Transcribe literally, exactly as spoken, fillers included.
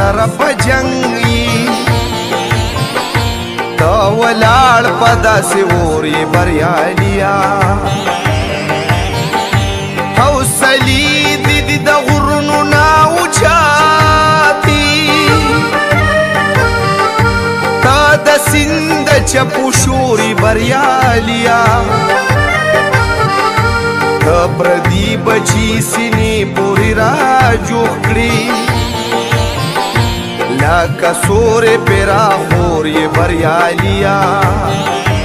سره په جنګ یې ته ولاړ په داسې اور یې بریالیا حوصلې دې دې د غرونو نه اوچاتې ته د سیند د چپو شور یې بریالیا ته پردي بچي سینې پورې را جوړ کړي لکه سورې پرا خور یې بریالیا